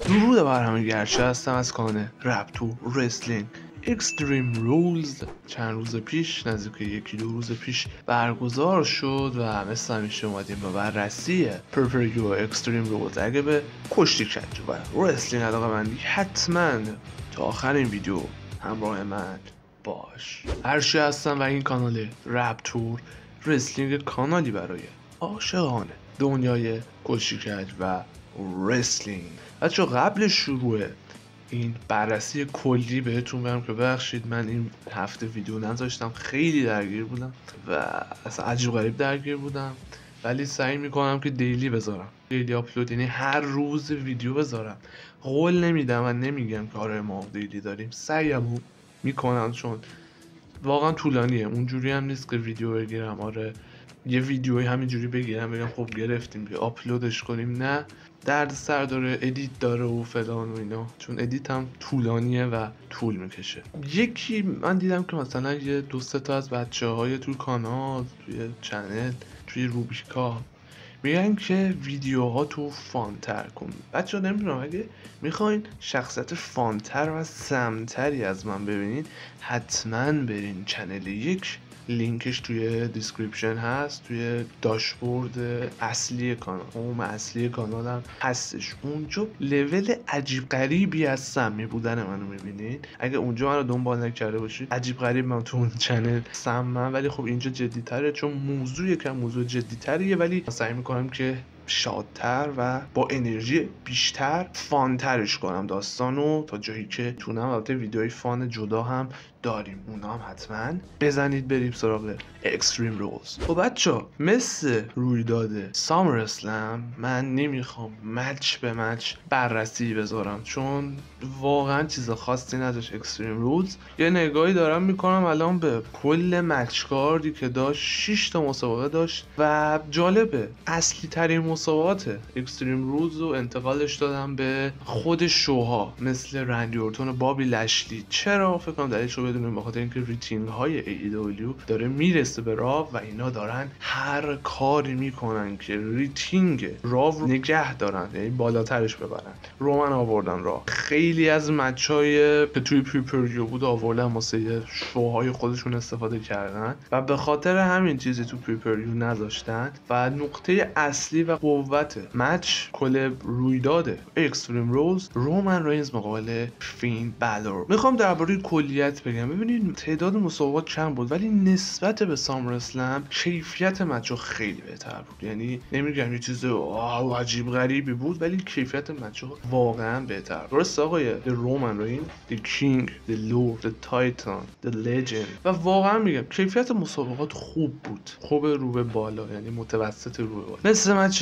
درود بر همه گرچه هستم از کانال رپتور رسلینگ اکستریم رولز. چند روز پیش، نزدیک یکی دو روز پیش برگزار شد و مثل همیشه اومدیم با بررسی پرپریو اکستریم رولز. اگه به کشتی کج و رسلینگ علاقه مندی حتما تا آخر این ویدیو همراه من باش. هرچی هستم و این کانال رپتور رسلینگ کانالی برای عاشقان دنیای کشتی کج و رسلینگ. بچه قبل شروع این بررسی کلی بهتون بگم که ببخشید من این هفته ویدیو نذاشتم، خیلی درگیر بودم و اصلا عجیب غریب درگیر بودم، ولی سعی میکنم که دیلی بذارم، دیلی آپلود، یعنی هر روز ویدیو بذارم. قول نمیدم و نمیگم که آره ما دیلی داریم، سعیمو میکنم چون واقعا طولانیه. اونجوری هم نیست که ویدیو بگیرم آره یه ویدیوی همینجوری بگیرم بگم خب گرفتیم بیا آپلودش کنیم، نه، درد سر داره، ادیت داره و فلان و اینا، چون ادیت هم طولانیه و طول میکشه. یکی من دیدم که مثلا یه دو سه تا از بچه‌های توی کانال، توی چنل، توی روبیکا میگن که ویدیوها تو فانتر کن. بچه نمیدونم، اگه میخواین شخصیت فانتر و سمتری از من ببینین حتما برین چنل یک، لینکش توی دیسکریپشن هست، توی داشبورد اصلی کانال، هوم اصلی کانالم هستش. اونجا لول عجیب غریبی از سمی بودن منو میبینین. اگه اونجا منو دنبال نکرده باشید عجیب غریب من تو اون چنل سمم، ولی خب اینجا جدی تره چون موضوع یکم موضوع جدی تریه، ولی سعی میکنم که شادتر و با انرژی بیشتر فانترش کنم داستانو تا جایی که تونم. البته ویدیوهای فان جدا هم داریم، اونا هم حتما بزنید بریم سراغ اکستریم رولز. خب بچه‌ها مثل رویداد سامر اسلم من نمیخوام مچ به مچ بررسی بذارم چون واقعا چیز خاصی نداشت اکستریم رولز. یه نگاهی دارم میکنم الان به کل مچ کاردی که داشت، 6 تا مسابقه داشت و جالبه اصلی ترین مسابقات اکستریم رولز رو انتقالش دادم به خود شوها مثل رندی اورتون و بابی لشلی. چرا؟ فکر کنم دلیلش رو بدونیم، بخاطر اینکه ریتینگ های AEW داره میرسه به راو و اینا دارن هر کاری میکنن که ریتینگ راو رو نگه دارن، یعنی بالاترش ببرن. رومن آوردن راو، خیلی از مچای که توی پریپریو بود آوردن واسه شوهای خودشون استفاده کردن و به خاطر همین چیزی تو پریپریو نذاشتن و نقطه اصلی و قوت مچ کل رویداد اکستریم رولز رومن رینز مقابل فین بالور. میخوام درباره کلیت بگم. ببینید تعداد مسابقات چند بود ولی نسبت به سامر اسلم کیفیت مچ خیلی بهتر بود. یعنی نمیگم یه چیز عجیب غریبی بود ولی کیفیت مچ واقعا بهتر. درست آقای رومن رینز، the king, the lord, the titan, the legend. و واقعا میگم کیفیت مسابقات خوب بود، خوب رو به بالا، یعنی متوسط رو به بالا. مثل مچ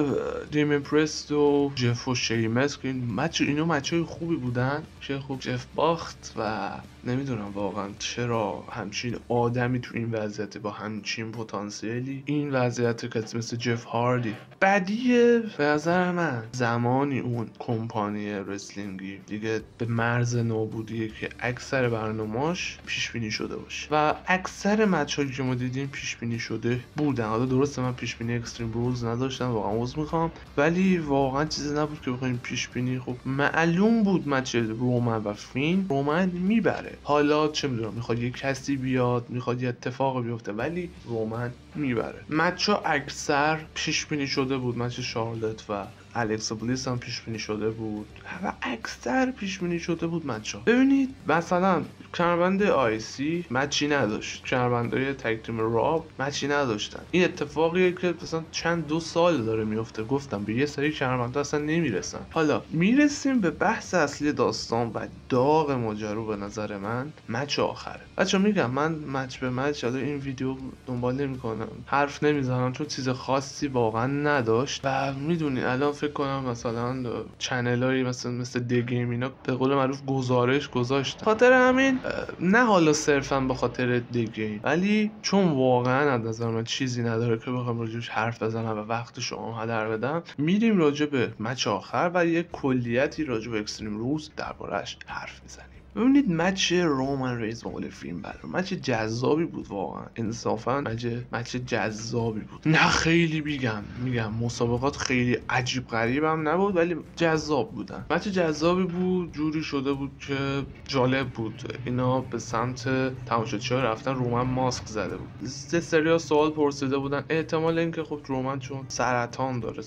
دیمن پرست و جف و شیمس که این اینا مچای خوبی بودن که خوب جف باخت و نمیدونم واقعا چرا همچین آدمی تو این وضعیت با همچین پتانسیلی این وضعیت که مثل جف هاردی. بعدیه به نظر من زمانی اون کمپانی رسلینگی دیگه به مرز نابودیه که اکثر برنامه‌اش پیش بینی شده باشه و اکثر مچایی که ما دیدیم پیش بینی شده بودن. حالا درسته من پیش بینی اکستریم رولز نداشتم، واقعا عذر میخوام، ولی واقعا چیزی نبود که بخوایم پیش بینی. خب معلوم بود مچ رومن و فین رومن میبره. حالا چه میدونم میخواد یه کسی بیاد، میخواد یه اتفاق بیفته، ولی رومن میبره. مچا اکثر پیش بینی شده بود، مچ شارلت و الکسا بلیس هم پیش بینی شده بود و اکثر پیش بینی شده بود مچا. ببینید مثلا کمربند آیسی مچی نداشت، کمربندای تگ تیم راب مچی نداشتن. این اتفاقیه که مثلا چند دو سال داره میفته. گفتم به یه سری کمربندا اصلا نمیرسن. حالا میرسیم به بحث اصلی داستان و داغ ماجرا. به نظر من مچ آخره. بچا میگم من مچ به مچ این ویدیو دنبال نمیکنم، حرف نمیزنم چون چیز خاصی واقعا نداشت و میدونی الان فکر کنم مثلا چنلایی مثل دی گیم اینا به قول معروف گزارش گذاشتن. خاطر همین نه حالا صرفا به خاطر دی گیم، ولی چون واقعا از نظر من چیزی نداره که بخوام راجعش حرف بزنم و وقت شما هدر بدم، میریم راجع به مچ آخر و یک کلیتی راجع به اکستریم رولز دربارش حرف میزنیم. ببینید مچ رومن ریز مقابل فین بلر مچ جذابی بود واقعا، انصافا مچ جذابی بود. نه خیلی میگم مسابقات خیلی عجیب غریب هم نبود ولی جذاب بودن. مچ جذابی بود، جوری شده بود که جالب بود. اینا به سمت تماشاچی‌ها رفتن، رومن ماسک زده بود. سری سوال پرسیده بودن، احتمال اینکه خب رومن چون سرطان داره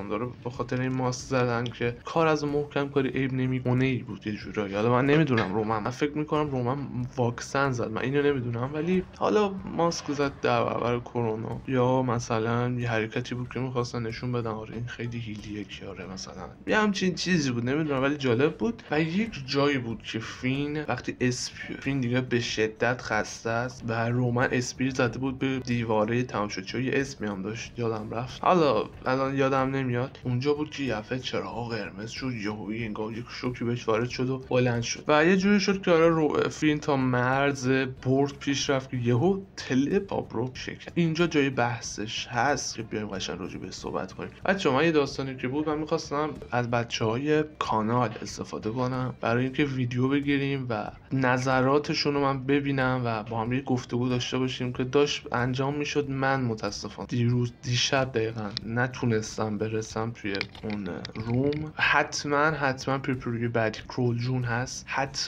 به خاطر این ماسک زدن که کار از محکم کاری عیب نمیکنه ای بود یه جورایی. حالا من نمیدونم من فکر میکنم رومن واکسن زد، من اینو نمیدونم، ولی حالا ماسک زد در برابر کرونا یا مثلا یه حرکتی بود که میخواستن نشون بدن آره این خیلی هیلیه کیاره مثلا یه همچین چیزی بود، نمیدونم ولی جالب بود. و یک جایی بود که فین وقتی فین دیگه به شدت خسته است و رومن اسپیر زده بود به دیواره تماشاچی‌ها، یه اسمی هم داشت یادم رفت، حالا الان یادم نمیاد. اونجا بود که یفه چراغ قرمز شد، یهویی انگار یک شوکی بهش وارد شد و بلند شد و یه جوری شد که آره فین تا مرز برد پیش رفت که یهو تلپاپ رو شکست. اینجا جای بحثش هست که بیایم قشنگ راجع به صحبت کنیم. بچه‌ها من یه داستانی که بود، من می‌خواستم از بچه‌های کانال استفاده کنم برای اینکه ویدیو بگیریم و نظراتشون رو من ببینم و با هم یه گفتگو داشته باشیم که داشت انجام میشد. من متاسفانه دیشب دقیقاً نتونستم برسم توی اون روم. حتما پریپری بعدی کرول جون هست،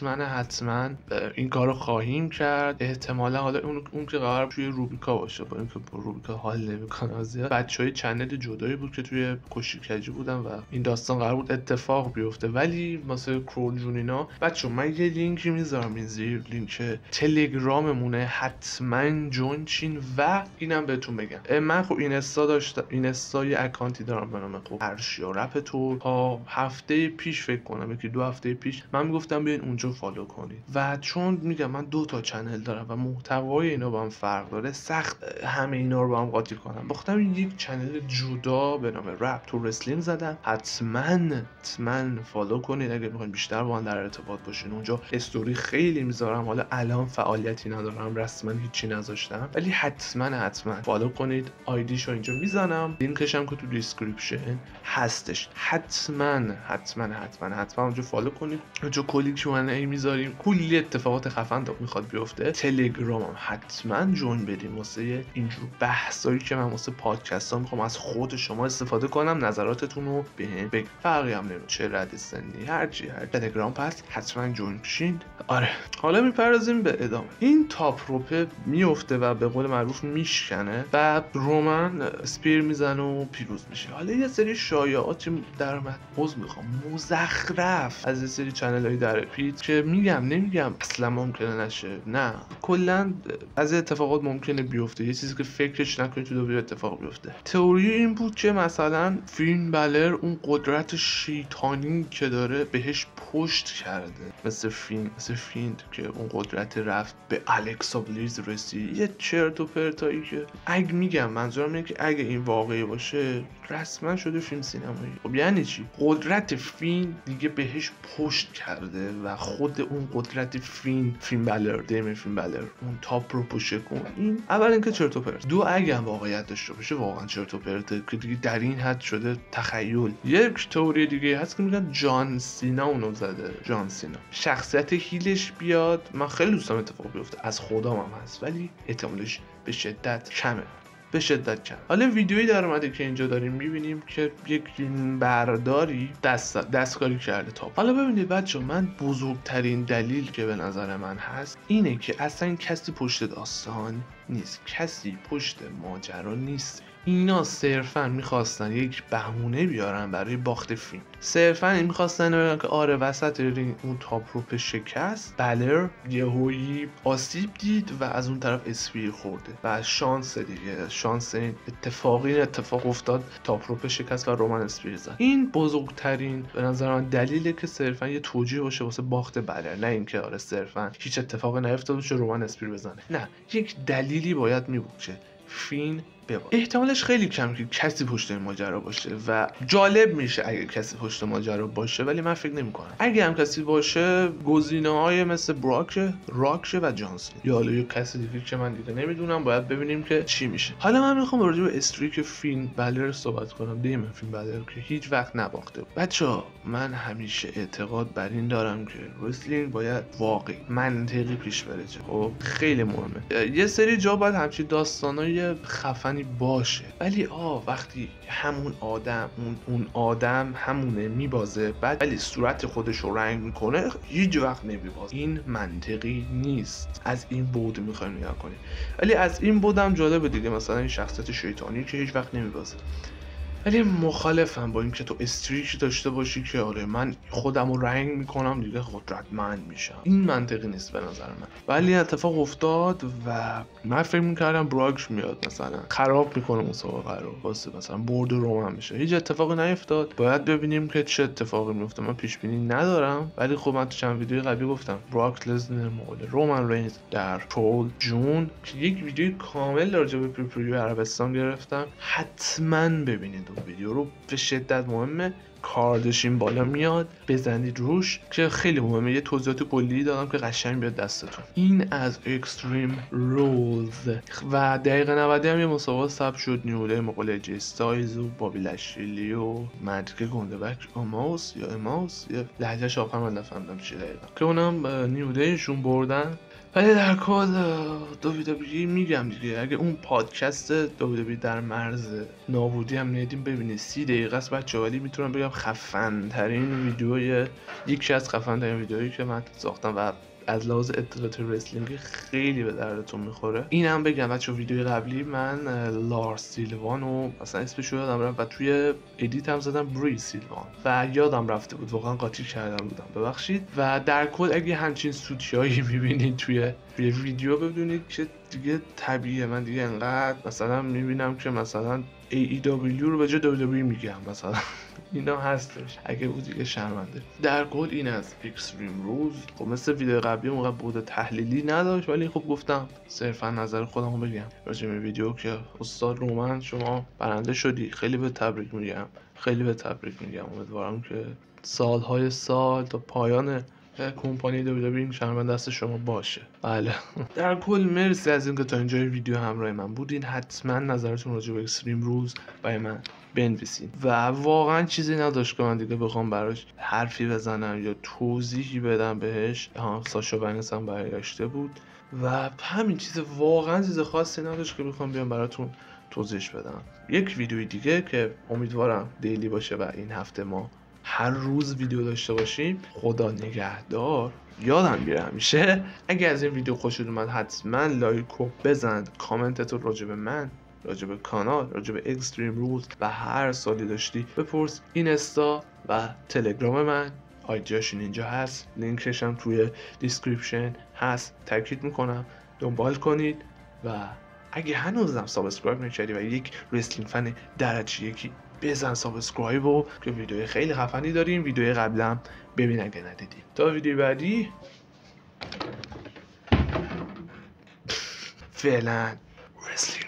حتما این کارو خواهیم کرد. احتمالا حالا اون که قرار توی روبیکا باشه، با اینکه روبیکا حال نمیکنه زیاد. بچهای چنل جدایی بود که توی کوشیکجی بودن و این داستان قرار بود اتفاق بیفته، ولی واسه کرول جون اینا بچه‌ها من یه لینکی میذارم این زیر، لینک تلگراممونه، حتما جوین چین. و اینم بهتون بگم من خب اینستا یه اکانتی دارم به نام خب ارشیا رپ تو. تا هفته پیش فکر کنم که 2 هفته پیش من میگفتم بیاین اونجا فالو کنید و چون میگم من 2 تا چنل دارم و محتوای اینا با هم فرق داره، سخت همه اینا رو با هم قاطی کنم. گفتم یک چنل جدا به نام رپ تو رسلینگ زدم، حتما فالو کنید اگه میخواین بیشتر با من در ارتباط باشین. اونجا استوری خیلی میذارم، حالا الان فعالیتی ندارم، رسما هیچی نذاشتم، ولی حتما فالو کنید. آیدیشو اینجا میزنم، لینکش هم که تو دیسکریپشن هستش. حتما اونجا فالو کنید. اونجا کلی Q&A میذاریم، کلی اتفاقات خفن میخواد بیفته. تلگرامم حتما جوین بدیم واسه اینجور بحثایی که من واسه پادکست ها میخوام از خود شما استفاده کنم، نظراتتون رو بهم بگید. فرقی هم نمیکنه چه رد سنی، هر تلگرام پس حتما جوین شین. آره حالا میپردازیم به ادامه. این تاپ روپه میفته و به قول معروف میشکنه و رومن اسپیر میزنه و پیروز میشه. حالا یه سری شایعاتی در اومد، میخوام مزخرف از یه سری چنل های در پیت که نمیگم اصلا ممکنه نشه، نه کلا از اتفاقات ممکنه بیفته، یه چیزی که فکرش نکنید تو دو اتفاق بیفته. تئوری این بود که مثلا فین بلر اون قدرت شیطانی که داره بهش پشت کرده، مثل فین که اون قدرت رفت به الکسا بلیز رسید. یه چرت و پرتایی که منظورم اینه که اگه این واقعی باشه رسما شده فیلم سینمایی. خب یعنی چی؟ قدرت فین دیگه بهش پشت کرده و خود اون قدرت فین بلر اون تاپ رو پوشه کن. این اول اینکه چرت و پرت، دو اگه هم واقعیت داشته باشه واقعا چرت و پرته که دیگه در این حد شده تخیل. یک تئوری دیگه هست که میگن جان سینا اونو زده. جان سینا شخصیت هیلش بیاد، من خیلی دوستم اتفاق بیفته، از خدام هم هست، ولی احتمالش به شدت کمه. حالا ویدیویی در اومده که اینجا داریم میبینیم که یک برداری دستکاری کرده تاپ. حالا ببینید بچه، من بزرگترین دلیل که به نظر من هست اینه که اصلا کسی پشت داستان نیست، کسی پشت ماجرا نیست. اینا صرفا میخواستن یک بهونه بیارن برای باخت فیلم. صرفا میخواستن بگن که آره وسط رینگ اون تاپ روپ شکست، بلر یهویی آسیب دید و از اون طرف اسپیر خورده و شانس این اتفاق افتاد، تاپ روپ شکست و رومن اسپیر زد. این بزرگترین به نظر من دلیله که صرفا یه توجیه باشه واسه باخت بلر، نه اینکه آره صرفا هیچ اتفاقی نیفتاد باشه رومن اسپیر بزنه. نه، یک دلیلی باید میبود که فین احتمالش خیلی کم که کسی پشت این ماجرا باشه و جالب میشه اگه کسی پشت ماجرا باشه، ولی من فکر نمی‌کنم. اگه هم کسی باشه گزینه‌های مثل راک و جانسون یا حالا یه کسی دیگه که من دیگه نمیدونم، باید ببینیم که چی میشه. حالا من میخوام راجع به استریک فین بلر صحبت کنم. دیمن فین بلر که هیچ وقت نباخته. بچه‌ها من همیشه اعتقاد بر این دارم که رسلینگ باید واقعی منطقی پیش بره. خب خیلی مهمه. یه سری جا باید همچین داستانای خفنی باشه، ولی وقتی همون آدم همونه میبازه بعد ولی صورت خودش رو رنگ میکنه، هیچ وقت نمیبازه. این منطقی نیست. از این بود میخوایم نگاه کنیم. ولی از این بودم جالبه دیگه، مثلا این شخصیت شیطانی که هیچ وقت نمیبازه. ولی مخالفم با اینکه تو استریک داشته باشی که آره من خودم رو رنگ میکنم دیگه قدرتمند میشم. این منطقی نیست به نظر من. ولی اتفاق افتاد و من فکر میکردم براک میاد مثلا خراب میکنه مسابقه رو واسه مثلا برد رومن میشه. هیچ اتفاقی نیفتاد. باید ببینیم که چه اتفاقی میفته. من پیش بینی ندارم، ولی خب من تو چند ویدیو قبلی گفتم براک لزنر مقابل رومن رینز در ترول جون که یک ویدیو کامل راجع به پریویو عربستان گرفتم. حتما ببینید اون ویدیو رو، به شدت مهمه. کاردشین بالا میاد، بزنید روش که خیلی مهمه. یه توضیحات کلی دادم که قشنگ بیاد دستتون. این از اکستریم رولز و دقیقه 90 هم یه مسابقه ثبت شد. نیوده مقابل جی استایلز و بابی لاشلی و مدریک گوندبک اماوس یا لهجه‌ش آخر من نفهمیدم چی دقیقا که اونم نیودهشون بردن. ولی در کل WWE میگم دیگه، اگه اون پادکست WWE در مرز نابودی هم ندیم ببینید 30 دقیقه است بچه، ولی میتونم بگم خفن ترین ویدیوی یکی از خفن ترین ویدیویی که من ساختم و از لحاظ اطلاعات رسلینگی خیلی به دردتون میخوره. اینم بگم بچه، ویدیو قبلی من لارس سیلوان و اصلا اسمشو یادم رفت و توی ادیت هم زدم بری سیلوان و یادم رفته بود، واقعا قاطی کرده بودم، ببخشید. و در کل اگه همچین سوتیایی میبینید توی ویدیو بدونید که دیگه طبیعیه. من دیگه انقدر مثلا میبینم که مثلا AEW رو به جای WWE میگم مثلا اینا هستش، اگه بود دیگه شرمنده. در کل این از اکستریم روز. خب مثل ویدیو قبلی موقع بود تحلیلی نداشت، ولی خب گفتم صرفا نظر خودمو بگم راجع به ویدیو که استاد رومن شما برنده شدی. خیلی به تبریک میگم. امیدوارم که سالهای سال تا پایان کمپانی WWE این شرمنده دست شما باشه. بله در کل مرسی از اینکه تا اینجای ویدیو همراه من بودین. حتما نظرتون راجع به اکستریم روز برای من بنویسین و واقعا چیزی نداشت که من دیگه بخوام براش حرفی بزنم یا توضیحی بدم بهش. ساشا بنکس هم برگشته بود و همین چیز، واقعا چیز خاصی نداشت که بخوام بیام براتون توضیحش بدم. یک ویدیوی دیگه که امیدوارم دیلی باشه و این هفته ما هر روز ویدیو داشته باشیم. خدا نگهدار. یادم میره همیشه اگه از این ویدیو خوشت اومد حتما لایک و بزن، کامنتتو راجع به من، راجع به کانال، راجع به اکستریم رولز و هر سالی داشتی بپرس. اینستا و تلگرام من آیدیاش اینجا هست، لینکش هم توی دیسکریپشن هست. تاکید میکنم دنبال کنید و اگه هنوزم سابسکرایب نکردی و یک رسلینگ فن درجه یکی بزن سابسکرایب و که ویدیو خیلی خفنی داریم. ویدیو قبلم ببین اگه ندیدی. تا ویدیو بعدی فعلا رسلینگ